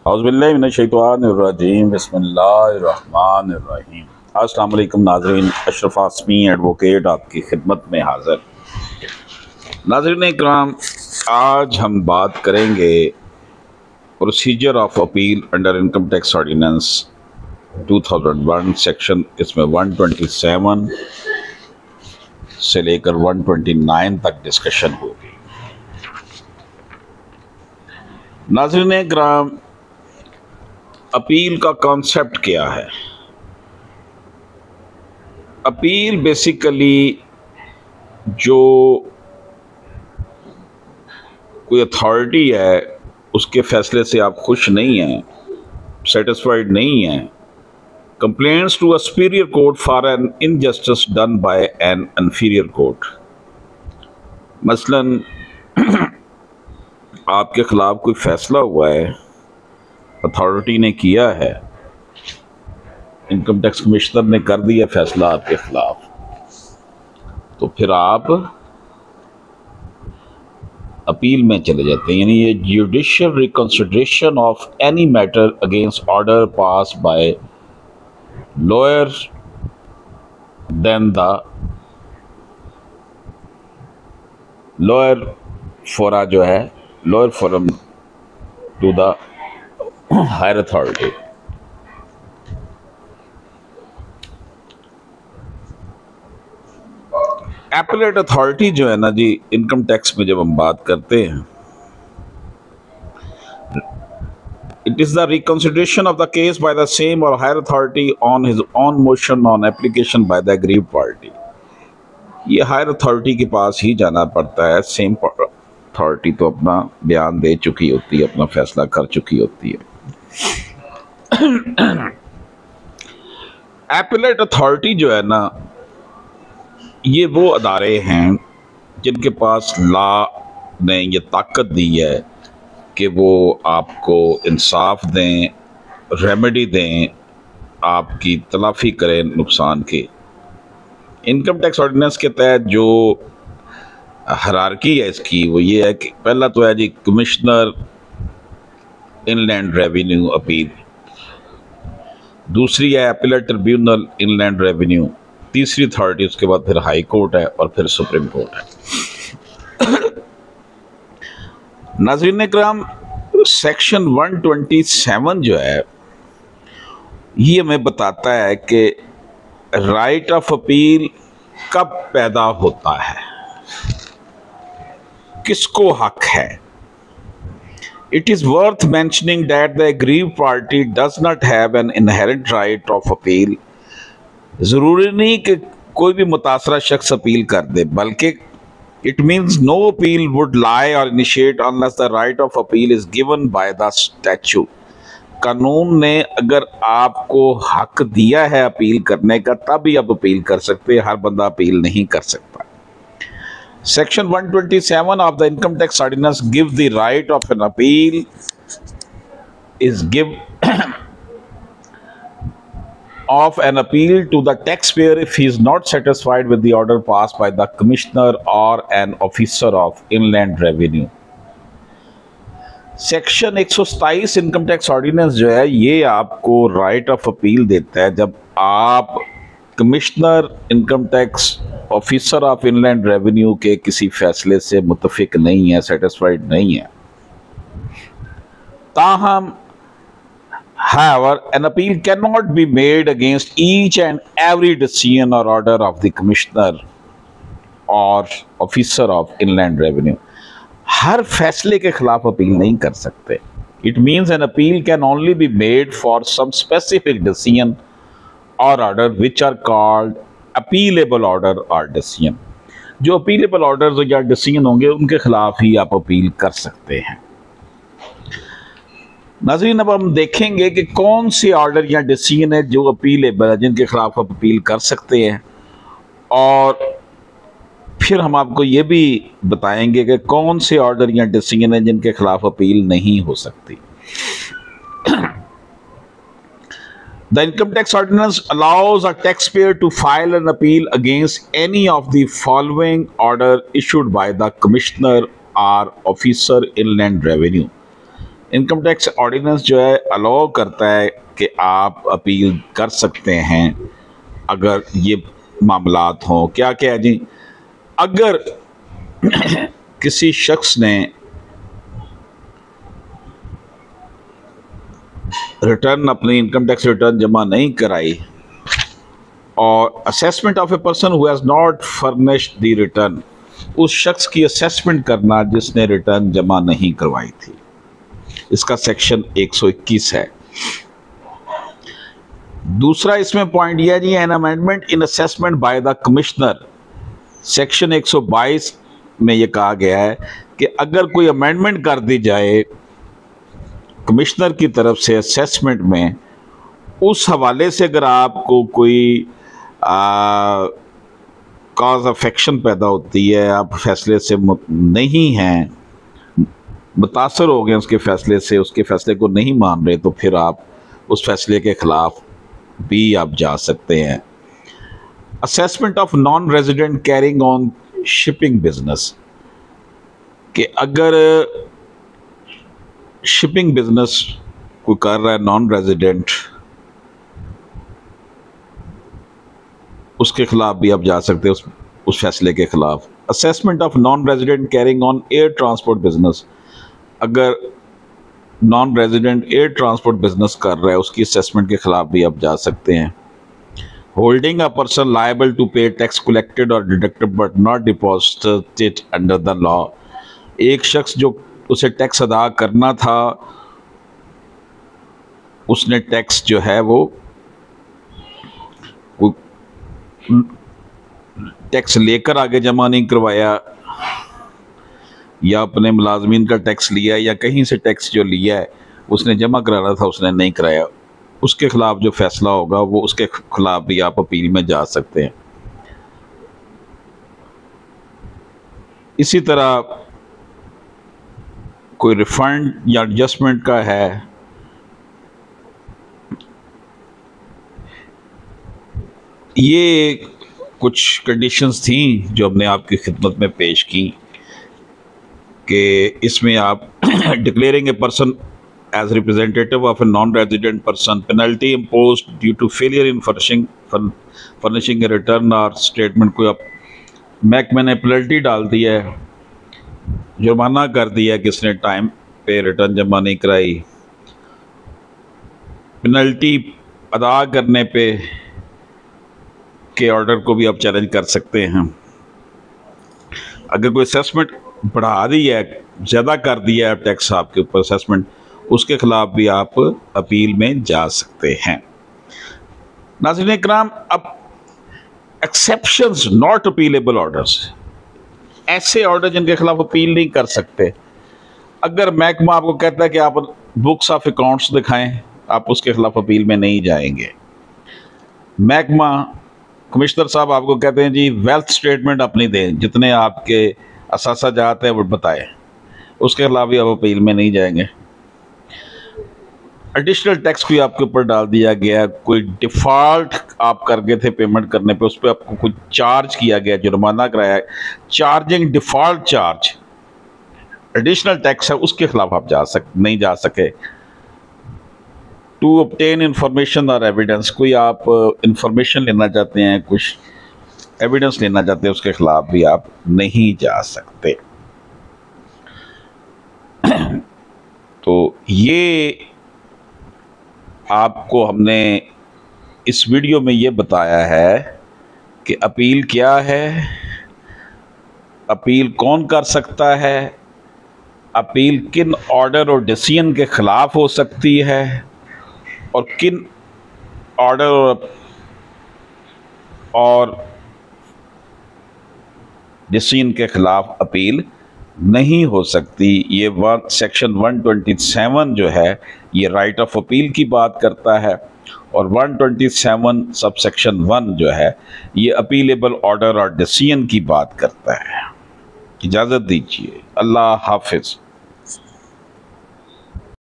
औज़ुबिल्लाहिमिनश्शैतानिर्रजीम बिस्मिल्लाहिर्रहमानिर्रहीम। अस्सलाम वालेकुम नाज़रीन, अशरफ आसमी एडवोकेट आपकी खिदमत में हाज़िर। नाज़रीन इकराम, आज हम बात करेंगे procedure of appeal under income tax ordinance 2001 section, इसमें 127 से लेकर 129 तक डिस्कशन होगी। नाज़रीन इकराम, अपील का कॉन्सेप्ट क्या है? अपील बेसिकली जो कोई अथॉरिटी है उसके फैसले से आप खुश नहीं हैं, सेटिस्फाइड नहीं हैं, complaints to a superior court for an injustice done by an inferior court. मसलन आपके खिलाफ कोई फैसला हुआ है, अथॉरिटी ने किया है, इनकम टैक्स कमिश्नर ने कर दिया फैसला आपके खिलाफ, तो फिर आप अपील में चले जाते हैं। यानी ये judicial reconsideration of any matter against order pass by lower then the lower fora जो है, lower forum to the higher authority. Appellate authority जो है ना जी, इनकम टैक्स में जब हम बात करते हैं, it is the reconsideration of the case by the same और higher authority on his on motion on application by the aggrieved party. ये हायर अथॉरिटी के पास ही जाना पड़ता है। सेम अथॉरिटी तो अपना बयान दे चुकी होती है, अपना फैसला कर चुकी होती है। एपलेट अथॉरिटी जो है ना, ये वो अदारे हैं जिनके पास लॉ ने ये ताकत दी है कि वो आपको इंसाफ दें, रेमेडी दें, आपकी तलाफ़ी करें नुकसान की। इनकम टैक्स ऑर्डिनेंस के तहत जो हायरार्की है इसकी, वो ये है कि पहला तो है जी कमिश्नर इनलैंड रेवेन्यू अपील, दूसरी है अपीलेट ट्रिब्यूनल इनलैंड रेवेन्यू, तीसरी अथॉरिटी उसके बाद फिर हाई कोर्ट है और फिर सुप्रीम कोर्ट है। नाज़रीन इकराम, सेक्शन 127 जो है ये हमें बताता है कि राइट ऑफ अपील कब पैदा होता है, किसको हक है। It is worth mentioning that the aggrieved party does not have an inherent right of appeal. ज़रूरी नहीं कि कोई भी मुतासरा शख्स अपील कर दे, बल्कि it means no appeal would lie or initiate unless the right of appeal is given by the statute. कानून ने अगर आपको हक दिया है अपील करने का, तब ही आप अपील कर सकते हैं, हर बंदा अपील नहीं कर सकता। Section 127 of the Income Tax Ordinance gives the right of an appeal of an appeal to the taxpayer if he is not satisfied with the order passed by the commissioner or an officer of inland revenue. Section 127 income tax ordinance जो है, ये आपको right of appeal देता है जब आप commissioner income tax, officer of inland revenue के किसी फैसले से मुतफिक नहीं है, सेटिस्फाइड नहीं है। ताहम however an appeal cannot be made against each and every decision or order of the commissioner or officer of inland revenue. हर फैसले के खिलाफ अपील नहीं कर सकते। It means an appeal can only be made for some specific decision or order which are called appealable order or decision. जो appealable orders या decision होंगे उनके खिलाफ ही आप अपील कर सकते हैं। नाज़रीन, अब हम देखेंगे कि कौन से ऑर्डर या डिसीजन है जो अपीलेबल है, जिनके खिलाफ आप अपील कर सकते हैं, और फिर हम आपको ये भी बताएंगे कि कौन से ऑर्डर या डिसीजन है जिनके खिलाफ अपील नहीं हो सकती। The income tax ordinance allows a taxpayer to file an appeal against any of the following order issued by the commissioner or officer inland revenue. Income tax ordinance जो है allow करता है कि आप अपील कर सकते हैं अगर ये मामलात हों। क्या क्या है जी, अगर किसी शख्स ने रिटर्न, अपनी इनकम टैक्स रिटर्न जमा नहीं कराई और assessment of a person who has not furnished the return, उस शख्स की असेसमेंट करना जिसने रिटर्न जमा नहीं करवाई थी, इसका सेक्शन 121 है। दूसरा इसमें पॉइंट यह जी, an amendment in assessment by the commissioner, section 122 में यह कहा गया है कि अगर कोई अमेंडमेंट कर दी जाए कमिश्नर की तरफ से असेसमेंट में, उस हवाले से अगर आपको कोई कॉज ऑफ एक्शन पैदा होती है, आप फैसले से नहीं हैं, मुतासर हो गए उसके फैसले से, उसके फैसले को नहीं मान रहे, तो फिर आप उस फैसले के ख़िलाफ़ भी आप जा सकते हैं। Assessment of non resident carrying on shipping business, कि अगर शिपिंग बिजनेस कोई कर रहा है नॉन रेजिडेंट, उसके खिलाफ भी आप जा सकते हैं, उस फैसले के खिलाफ। Assessment of non resident carrying on air transport business, अगर non resident air transport business कर रहा है, उसकी असेसमेंट के खिलाफ भी आप जा सकते हैं। Holding a person liable to pay tax collected और deducted but not deposited under the law, एक शख्स जो उसे टैक्स अदा करना था, उसने टैक्स जो है वो टैक्स लेकर आगे जमा नहीं करवाया, या अपने मुलाजमीन का टैक्स लिया, या कहीं से टैक्स जो लिया है उसने जमा कराना था उसने नहीं कराया, उसके खिलाफ जो फैसला होगा वो उसके खिलाफ भी आप अपील में जा सकते हैं। इसी तरह कोई रिफंड या एडजस्टमेंट का है, ये कुछ कंडीशंस थी जो हमने आपकी खिदमत में पेश की कि इसमें आप declaring a person as representative of a non resident person, penalty imposed due to failure in furnishing a return और स्टेटमेंट, कोई आप महकमे ने पेनल्टी डाल दी है, जुर्माना कर दिया किसने टाइम पे रिटर्न जमा नहीं कराई, पेनल्टी अदा करने पे के ऑर्डर को भी आप चैलेंज कर सकते हैं। अगर कोई असेसमेंट बढ़ा दी है, ज़्यादा कर दिया है टैक्स आपके ऊपर असेसमेंट, उसके खिलाफ भी आप अपील में जा सकते हैं। नाज़रीन इकराम, अब एक्सेप्शंस नॉट अपीलेबल ऑर्डर्स, ऐसे ऑर्डर जिनके खिलाफ अपील नहीं कर सकते। अगर महकमा आपको कहता है कि आप बुक्स ऑफ अकाउंट्स दिखाएं, आप उसके खिलाफ अपील में नहीं जाएंगे। महकमा कमिश्नर साहब आपको कहते हैं जी वेल्थ स्टेटमेंट अपनी दें, जितने आपके असासा जाते हैं वो बताएं, उसके खिलाफ भी आप अपील में नहीं जाएंगे। एडिशनल टैक्स भी आपके ऊपर डाल दिया गया, कोई डिफ़ॉल्ट आप कर गए थे पेमेंट करने पे, उस पर आपको कुछ चार्ज किया गया, जुर्माना कराया, charging default charge additional tax है, उसके खिलाफ आप नहीं जा सके। टू ऑब्टेन इंफॉर्मेशन और एविडेंस, कोई आप इंफॉर्मेशन लेना चाहते हैं, कुछ एविडेंस लेना चाहते हैं, उसके खिलाफ भी आप नहीं जा सकते। तो ये आपको हमने इस वीडियो में ये बताया है कि अपील क्या है, अपील कौन कर सकता है, अपील किन ऑर्डर और डिसीजन के खिलाफ हो सकती है, और किन ऑर्डर और डिसीजन के खिलाफ अपील नहीं हो सकती। ये सेक्शन 127 जो है ये राइट ऑफ अपील की बात करता है, और 127 सब सेक्शन 1 जो है ये अपीलेबल ऑर्डर और डिसीजन की बात करता है। इजाज़त दीजिए, अल्लाह हाफिज़।